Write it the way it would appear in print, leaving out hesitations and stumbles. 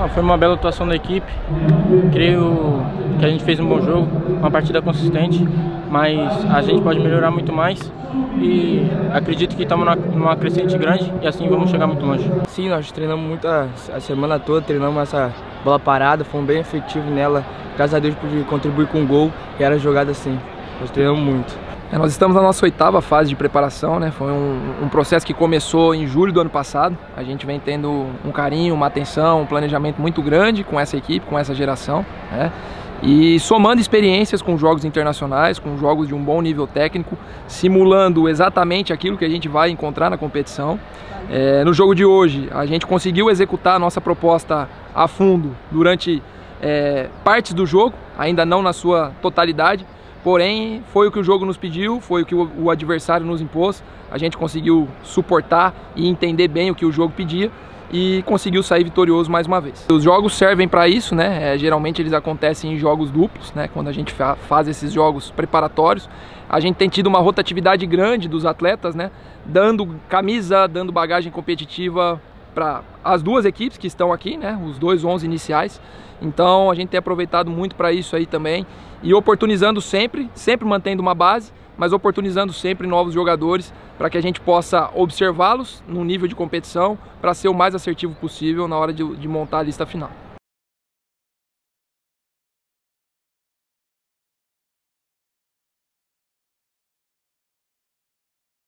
Foi uma bela atuação da equipe. Creio que a gente fez um bom jogo, uma partida consistente, mas a gente pode melhorar muito mais e acredito que estamos numa crescente grande e assim vamos chegar muito longe. Sim, nós treinamos muito a semana toda, treinamos essa bola parada, fomos bem efetivos nela. Graças a Deus pude contribuir com o gol e era jogada assim. Nós treinamos muito. Nós estamos na nossa 8ª fase de preparação, né? Foi um processo que começou em julho do ano passado. A gente vem tendo um carinho, uma atenção, um planejamento muito grande com essa equipe, com essa geração, né? E somando experiências com jogos internacionais, com jogos de um bom nível técnico, simulando exatamente aquilo que a gente vai encontrar na competição. No jogo de hoje, a gente conseguiu executar a nossa proposta a fundo durante partes do jogo, ainda não na sua totalidade. Porém, foi o que o jogo nos pediu, foi o que o adversário nos impôs. A gente conseguiu suportar e entender bem o que o jogo pedia e conseguiu sair vitorioso mais uma vez. Os jogos servem para isso, né? Geralmente eles acontecem em jogos duplos, né? Quando a gente faz esses jogos preparatórios, a gente tem tido uma rotatividade grande dos atletas, né? Dando camisa, dando bagagem competitiva para as duas equipes que estão aqui, né? Os dois 11 iniciais. Então a gente tem aproveitado muito para isso aí também e oportunizando sempre mantendo uma base, mas oportunizando sempre novos jogadores para que a gente possa observá-los no nível de competição para ser o mais assertivo possível na hora de montar a lista final.